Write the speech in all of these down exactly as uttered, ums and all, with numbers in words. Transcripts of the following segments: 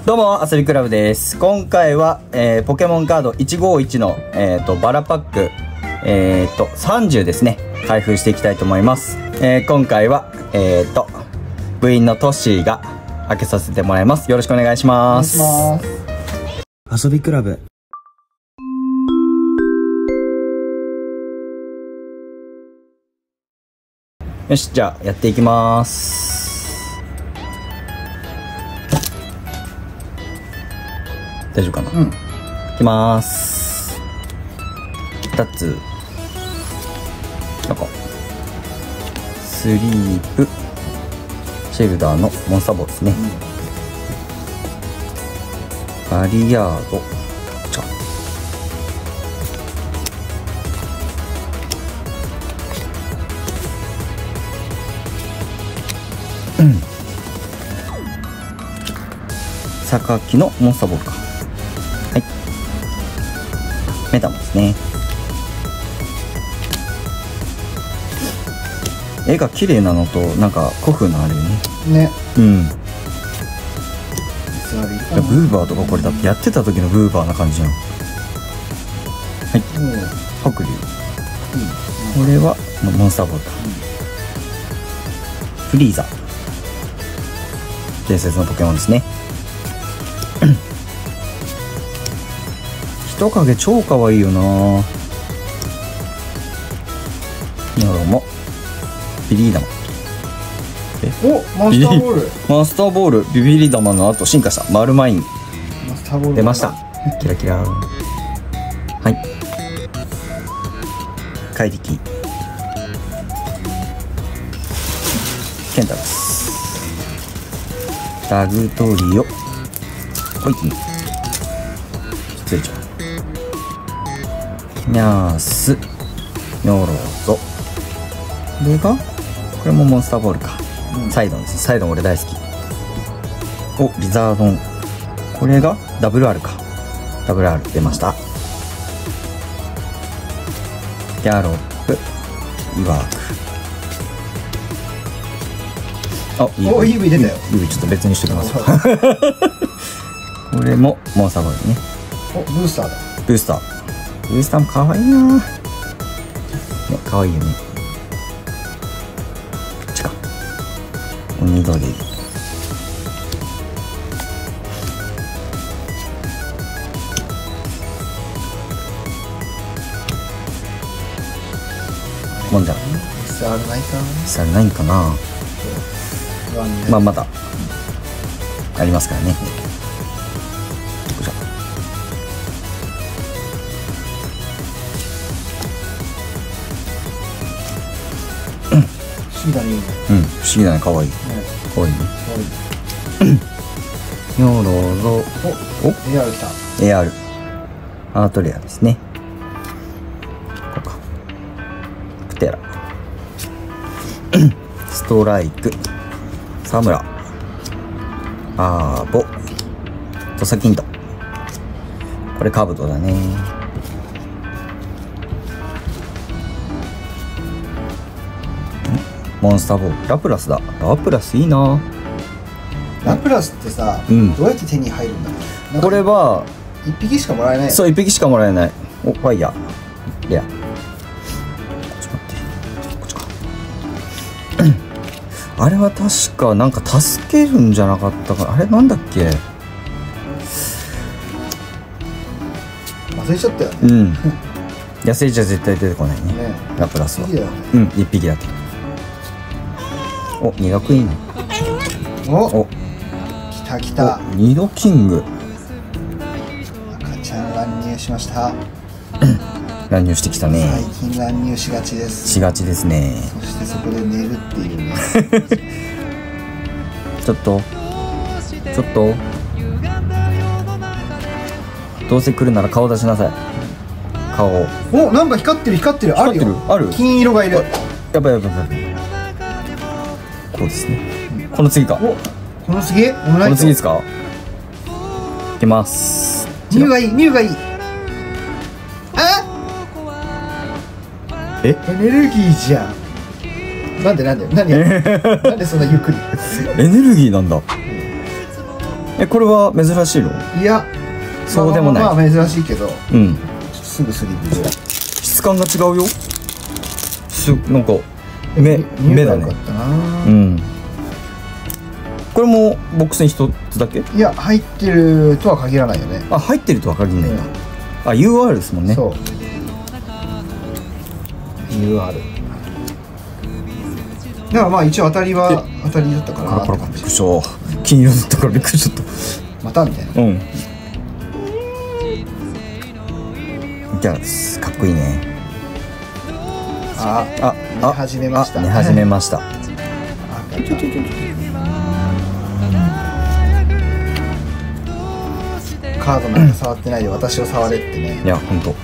どうも、遊びクラブです。今回は、えー、ポケモンカードいちごいちの、えー、とバラパック、えー、とさんじゅうですね、開封していきたいと思います。えー、今回は、えー、と部員のトッシーが開けさせてもらいます。よろしくお願いします。 お願いします。遊びクラブ。 よし、じゃあやっていきます。大丈夫かな。うん、いきます。ふたつなんかスリープシェルダーのモンスターボールですね、うん、バリヤードちゃうん榊のモンスターボールか。はい、メタモンですね。絵が綺麗なのとなんか古風なあるよね。 ね。 うん。ブーバーとかこれだってやってた時のブーバーな感じじゃん。はい。白龍。これはモンスターボールか。フリーザ。伝説のポケモンですね。人影超かわいいよな。ニョロもビリー玉。 えおマスターボールマスターボールビビリ玉の後進化したマルマインマスターボール出ました。キラキラ。はい、怪力ケンタロスダグトリオホイキン失礼ちゃうニャースニョロゾ。これがこれもモンスターボールか、うん、サイドンです。サイドン俺大好き。おリザードン。これが ダブルアール か。 ダブルアール 出ました。ギャロップイワーク。あいいお指出たよ。 指ちょっと別にしておきますこれもモンスターボールね。 おブースターだ。 ブースターブースターもかわいいな。ね、かわいいよね。こっちか。鬼鳥。もんじゃ。 エスアール ないかな。 エスアール ないんかな。まあまだありますからね。 不思議だね。 うん、不思議だね。かわいい。かわいいね。ニョロロ。お、お、 エアール来た。 エアール。アートレアですね。こうか。プテラ。ストライク。サムラ。アーボ。トサキント。これカブトだね。モンスターボールラプラスだ。ラプラスいいな。 ラプラスってさ、うん、どうやって手に入るんだろう。 これは一匹しかもらえない。 そう、一匹しかもらえない。お、ファイヤーレア。ちょっと待って、こっちかあれは確かなんか助けるんじゃなかったか。あれなんだっけ。 忘れちゃったよね。 うん野生じゃ絶対出てこないね、ねラプラスは。ね、うん、一匹だけ。お、ニドクイーン。 お、お、来た来た。 ニドキング。 赤ちゃん乱入しました乱入してきたね。 最近乱入しがちです。 しがちですね。 そしてそこで寝るっていうねちょっとちょっとどうせ来るなら顔出しなさい。顔。 お、なんか光ってる光ってる。あるよ。 ある。 金色がいる。 やばいやばいやばい。こうですね、うん、この次か。 お、この次この次ですか。いきます。 ミュウがいい、ミュウがいい。あえ、 エネルギーじゃん。なんでなんでなんでなんでそんなゆっくりエネルギーなんだ。 え、これは珍しいの？ いや、 そうでもない。 まあまあ珍しいけど、 うん。 すぐスリーブぐらい。 質感が違うよ。す、なんか目目だね。うん。これもボックスに一つだけ？ いや、入ってるとは限らないよね。 あ、入ってるとは限らないんだ。うん、あ、ユーアール ですもんね。そう。 ユーアール。だからまあ一応当たりは当たりだったかなって感じ。びっくりした。 金色だったからびっくりしちゃった。 またみたいな。 うん。じゃあかっこいいね。 ああ、寝始めました。 寝始めました。 カードなんか触ってないで私を触れってね。 いや、ほんと。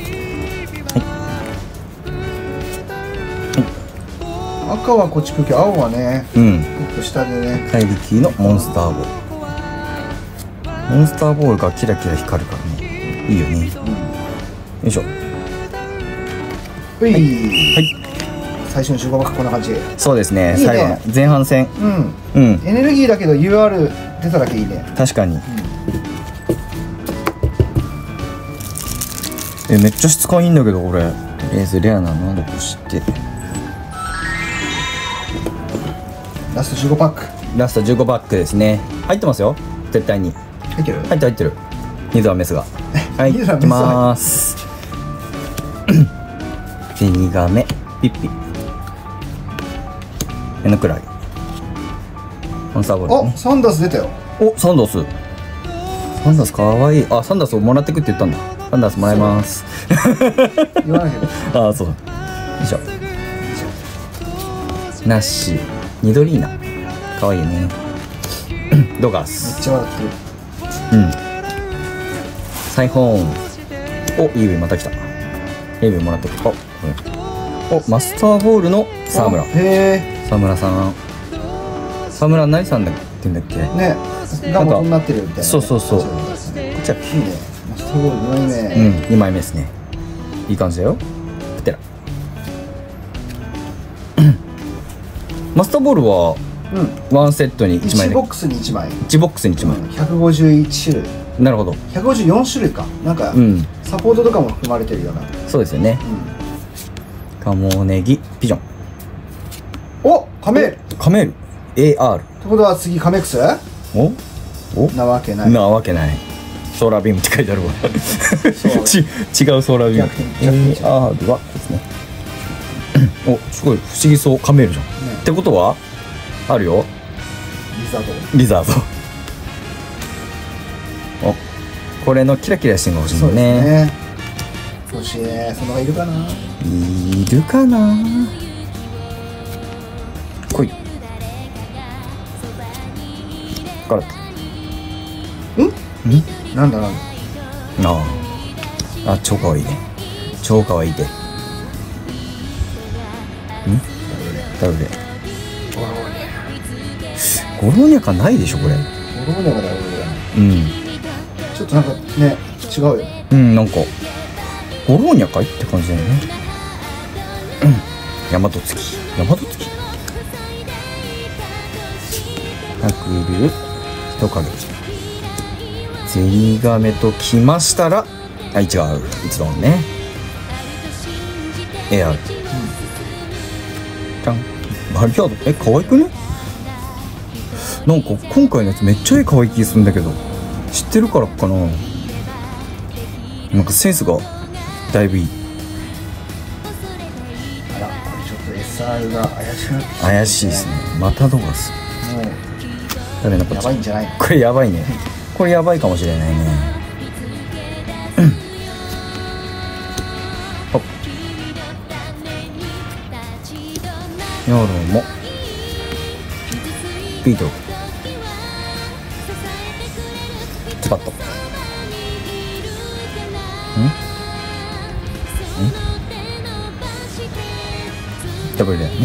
赤はこっち来るけど青はね、うん、ちょっと下でね。 怪力のモンスターボール。モンスターボールがキラキラ光るからね、いいよね。うん、よいしょ。 はい、はい、最初のじゅうごばくこんな感じ。そうですね、 いいね、最後の前半戦。 うん、うん、エネルギーだけど ユーアール 出ただけいいね。 確かに、うん、え、めっちゃ質感いいんだけどこれ。とりあえずレアなのでこうしてラストじゅうごパック。 ラストじゅうごパックですね。入ってますよ、絶対に。 入ってる？ 入ってる入ってる。ニドラメスが。はい、いきまーす。ゼニガメ、ピッピ。エノクライ。モンスターボール、 ね。お、サンダース出たよ。 お、サンダース。サンダースかわいい。あ、サンダースをもらってくって言ったんだ。サンダースもらいます。 言わないけど。 ああ、そうだ。よいしょ。ナッシー。ニドリーナ。かわいいね。ドガス。 めっちゃ笑ってる。 うん。サイホーン。お、イーブイまた来た。イーブイもらってく。お、うん、お、マスターボールの沢村。へえ。沢村さん。沢村何さんだって言うんだっけ。 ね。が元になってるみたいな。 そうそうそう。こっちは。いいね。 マスターボールにまいめ。 うん、にまいめですね。いい感じだよ。プテラ。マスターボールは、うん、ワンセットにいちまいで。いちボックスにいちまい。いちボックスにいちまい。 ひゃくごじゅういち種類。 なるほど。 ひゃくごじゅうよん種類か。なんか、うん、サポートとかも含まれてるような。 そうですよね。うん、カモネギ、ピジョン。 お、カメール。 カメール。エーアール。 ってことは次カメックス？お？お？なわけない。 なわけない。ソーラービームって書いてあるわ。ち違うソーラービーム。エーアールはですね。お、すごい不思議そう。カメールじゃん。ね、ってことはあるよ。 リザード。 リザード。お、これのキラキラしてるのが欲しいんだね。 欲しいね。そのがいるかな。 いるかな。来い。ガラッと。ん？ん？なんだなんだ。 ああ。あ、超かわいいね。超かわいいで。ん？ダブルで。ゴローニャかないでしょこれ。ゴローニャがダブルだね。 うん。 ちょっとなんかね違うよ。 うん、なんかゴローニャかいって感じだよね。うん。大和月。大和月。ナクル人影。ゼニガメときましたら、あ、違う。いつだもんね。エアール。じゃん。マリアード。え、可愛くね？なんか今回のやつめっちゃ絵可愛い気するんだけど、知ってるからかな。なんかセンスがだいぶいい。 あら、これちょっと エスアール が怪しくなってきて、ね、 怪しいですね。またドガス。 もうダメなこっち。 やばいんじゃない？ これやばいね。これやばいかもしれないね。ほっ。ヨロもビートズバッと。ん？ん？ダブルだよね。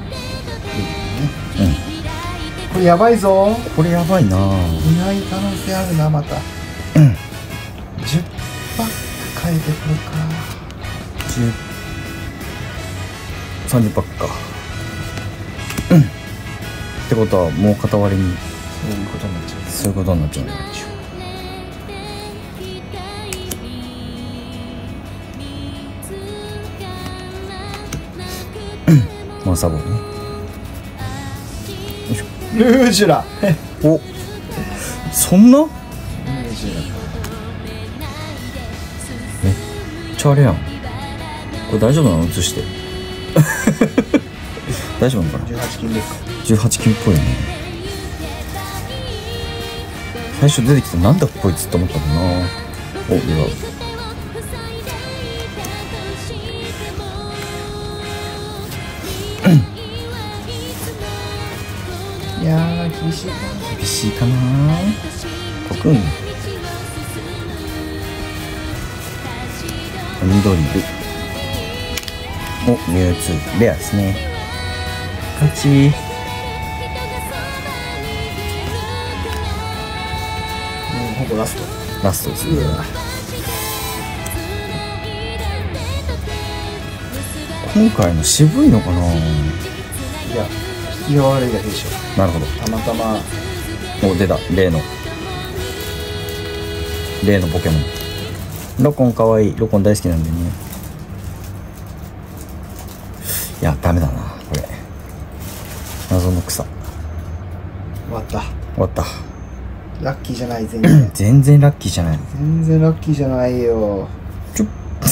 うん。 これやばいぞ。 これやばいな。 いない可能性あるな、また。 うん。 じゅうパック変えてくるか。 じゅう、さんじゅうパックか。うん。ってことはもう片割れに。 そそういうことになっちゃう。 そういうことになっちゃうね。モンスターボールね。よいしょ。 ルージュラお、そんなルージュラめっちゃあれやん。これ大丈夫なの？映して大丈夫なのかな。 じゅうはち金ですか。 じゅうはち金っぽいね。最初出てきてなんだこいつって思ったもんな。お、ではいやー厳しいな。 厳しいかな。コクン緑ル。お、ミュウツーレアですね。勝ち。 もうほぼラスト。 ラストですね。 うわ今回の渋いのかな。 いや引きが悪いだけでしょ。 なるほど。 たまたまお、出た。例の例のポケモン。ロコンかわいい。ロコン大好きなんでね。いやダメだなこれ。謎の草。 終わった。 終わった。 ラッキーじゃない。全然全然ラッキーじゃない。 全然ラッキーじゃないよ。 ちょ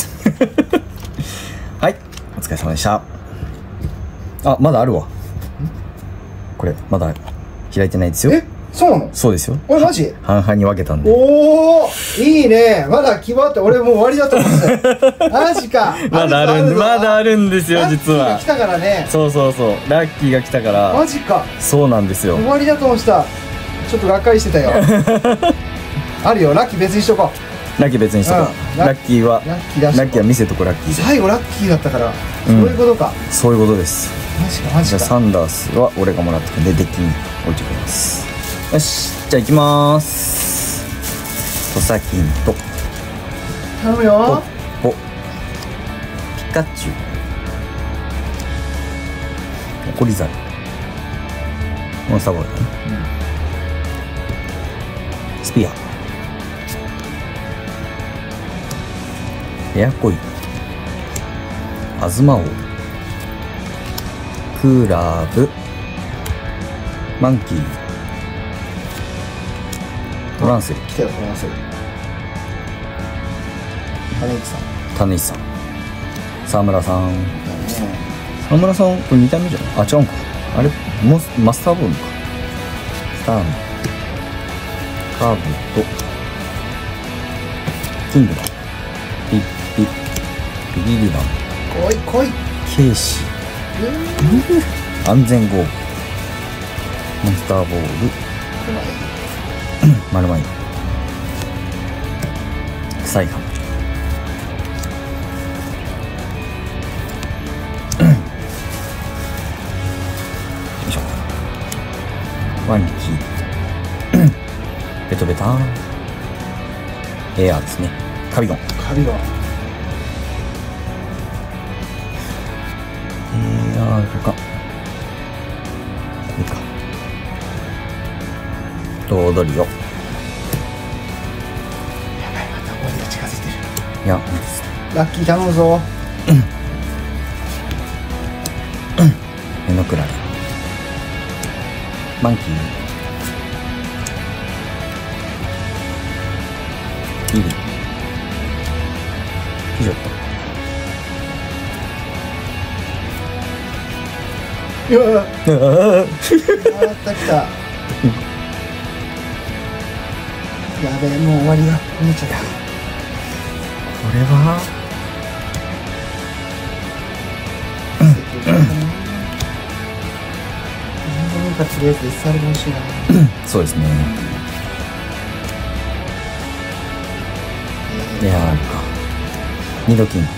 はいお疲れ様でした。あ、まだあるわ。これまだ開いてないですよ。 え、そうなの？ そうですよ。 おいマジ？ 半々に分けたんで。 おお、いいね。まだ希望あって、俺もう終わりだと思ってた。マジか。 まだあるんで、まだあるんですよ実は。 ラッキーが来たからね。 そうそうそう、ラッキーが来たから。 マジか。 そうなんですよ。 終わりだと思ってた。ちょっとがっかりしてたよ。あるよ、ラッキー別にしとこラッキー別にしとこう。 うんラッキーはラッキー出しとこうラッキーは見せとこラッキーう。 で。 最後ラッキーだったから、そういうことか。 そういうことです。 マジかマジか。 じゃあサンダースは俺がもらったんでデッキに置いてくれます。よし、じゃあ行きまーす。トサキンと頼むよ。 ポピカチュウ、怒りザル、モンスターボールだね、うん、スピア、エアコイ、アズマ王、クーラーブ、マンキー、トランセル、 来たよ、トランセル。金内さん。 種市さん、沢村さん。 だね。 沢村さん、これにたいめじゃない？あ、違うんか。あれ、モスマスターボールか。スターン、カーブと、キングダム、ピッピッ、ビリリダム、 来い来い。 ケイシー、安全ゴール、モンスターボール、マルマイン、臭いハム、よいしょ、ワンリキベトベターン、エアーですね、カビゴン、 カビゴン。 エアーか、いいか、と踊るよ。 やばい、また終わりが近づいてる。 いや、 ラッキー頼むぞ。 目のくらい、マンキー、ギリ、ヒジョット、 いやー、 あまた来た。やべえ、もう終わりが見えちゃった。 これはなんかとりあえず エスアール が欲しいな。 そうですね。いやー、あるか。二度金。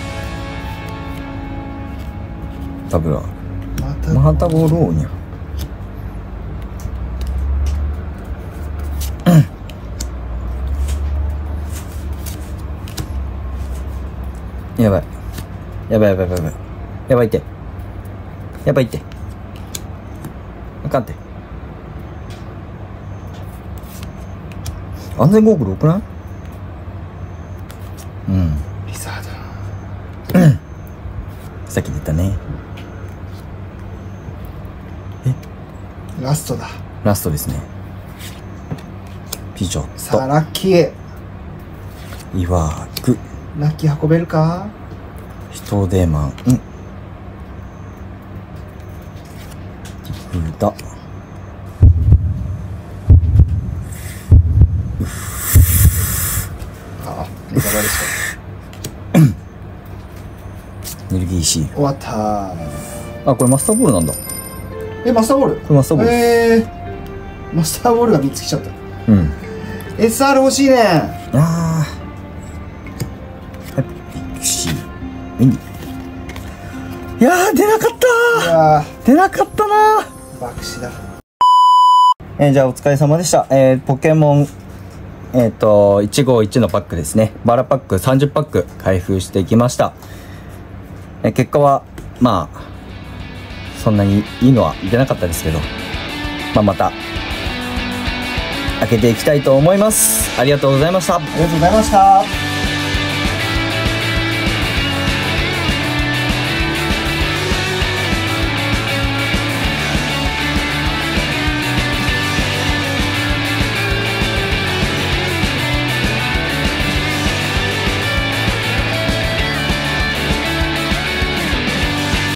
ダブルアーまたル。マハタボローニャ。やばい。やばいやばいやばいやばい。やばいって。やばいって。あかんって。 安全ゴーグル多くない？うん。 リザード。 さっき言ったね。え？ ラストだ。 ラストですね。ピジョット。 さあ、ラッキー。 いわく。 ラッキー運べるか？ 人手マン。うん。ティクダ。 あ、ネタバレした。 エネルギーシール。 終わったー。 あ、これマスターボールなんだ。 え、マスターボール？ これマスターボール。 えー、マスターボールがみっつ来ちゃった。 うん。 エスアール 欲しいね。 あー。はい、ピクシー。ミニ。いやー、出なかったー。 いやー。出なかったなー。爆死だ。 えー、じゃあお疲れ様でした。えー、ポケモン、えっと、いちごいちのパックですね。バラパックさんじゅっパック開封していきました。えー、結果は、まあ、そんなにいいのは出なかったですけど、まあ、また、開けていきたいと思います。ありがとうございました。 ありがとうございました。